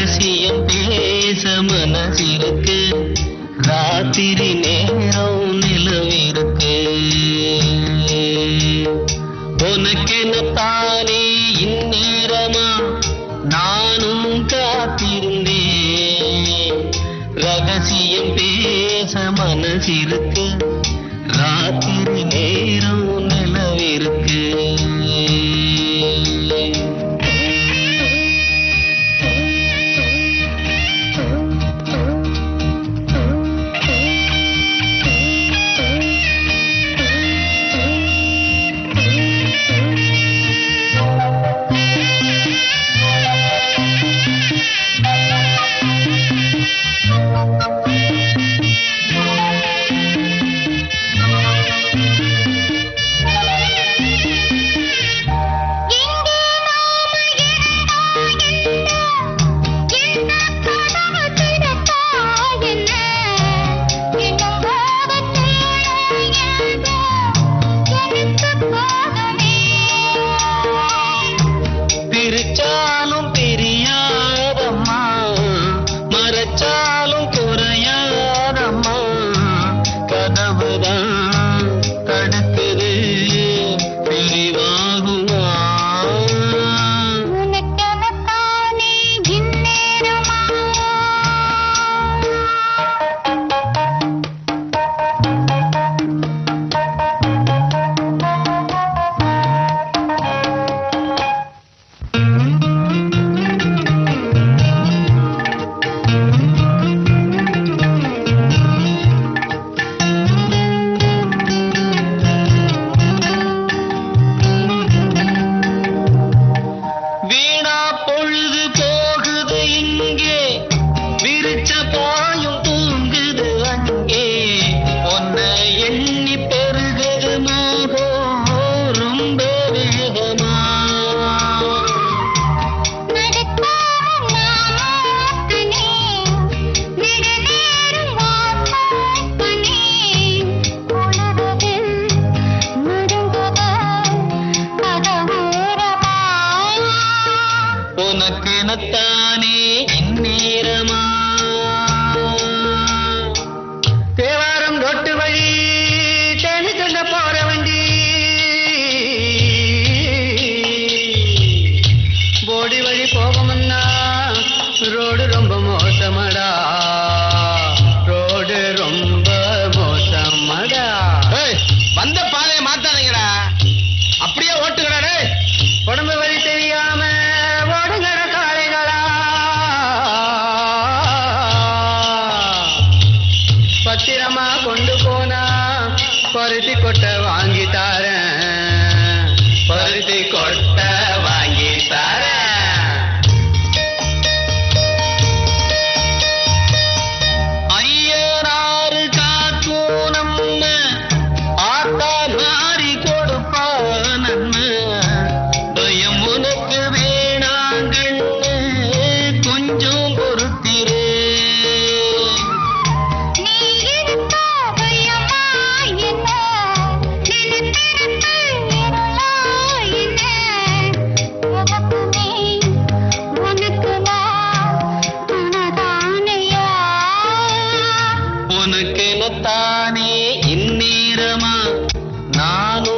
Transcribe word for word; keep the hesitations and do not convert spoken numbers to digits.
ரகசியம் பேச மனசிருக்கு ராத்திரி நேரம் நிலவிருக்கு உனக்கென தானே இந்நேரமா நானும் காத்திருந்தேன் ரகசியம் பேச மனசிருக்கு ராத்திரி நேரம் நிலவிருக்கு பிரிச்சாலும் தெரியாதம்மா மறைச்சாலும் குறையாதம்மா கதவுதான் தடுக்குது பிரிவாகுமா உனக்கெனத்தானே இந்நேரமா வீணா பொழுது போகுது இங்கே விரிச்ச பாயும் தூங்குது அங்கே உன்னை எண்ணி பெருகுது மோகம் ரொம்ப வேகமா நடக்காம நாமத்தனே நெடுநேரம் வாசப்பனே உணர்வது நடுங்குது கதவோரமா உனக்கெனத்தானே இந்நேரமா தேவாரம் ரொட்டு வழி தேனி சொல்ல போற வண்டி போடி வழி போகமுன்னா ரோடு ரொம்ப மோசமடா ரோடு ரொம்ப மோசமடா வந்த பாதையை மாத்தாதீங்கடா அப்படியே ஓட்டுக்கடா உடம்பு வழி தெரியாம ஓடுங்கட காளைகளா பத்திரமா கொண்டு போனா பருத்தி கொட்டை வாங்கி தாரேன் பருத்தி கொட்டை வாங்கி தாரேன் ஐயனாறு காக்கும் நம்ம ஆத்தா மாறி கொடுப்பா நன்மை பயம் உனக்கு வேணாங்கண்ணு கொஞ்சம் பொறுத்திரு நீ இருக்கா பயமா என்ன நினைத்திருக்க இருளா என்ன உனக்கு நீ உனக்கு நான் துணைதானையா உனக்கெனத்தானே இந்நேரமா நானும்